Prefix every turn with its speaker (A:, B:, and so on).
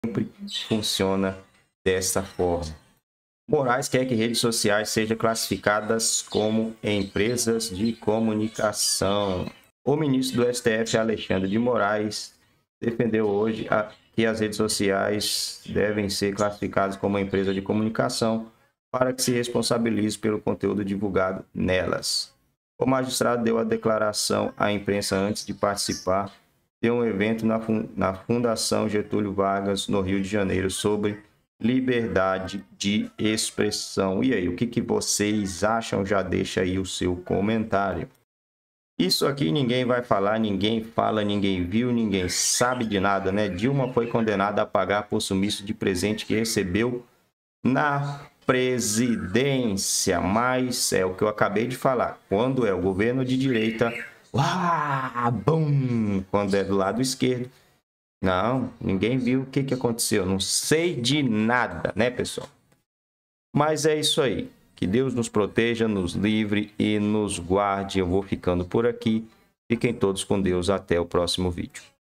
A: sempre funciona dessa forma. Moraes quer que redes sociais sejam classificadas como empresas de comunicação. O ministro do STF, Alexandre de Moraes, defendeu hoje que as redes sociais devem ser classificadas como empresa de comunicação para que se responsabilize pelo conteúdo divulgado nelas. O magistrado deu a declaração à imprensa antes de participar de um evento na Fundação Getúlio Vargas, no Rio de Janeiro, sobre liberdade de expressão. E aí, o que vocês acham? Já deixa aí o seu comentário. Isso aqui ninguém vai falar, ninguém fala, ninguém viu, ninguém sabe de nada, né? Dilma foi condenada a pagar por sumiço de presente que recebeu na presidência. Mas é o que eu acabei de falar. Quando é o governo de direita, bum! Quando é do lado esquerdo, não, ninguém viu o que aconteceu. Não sei de nada, né, pessoal? Mas é isso aí. Que Deus nos proteja, nos livre e nos guarde. Eu vou ficando por aqui. Fiquem todos com Deus. Até o próximo vídeo.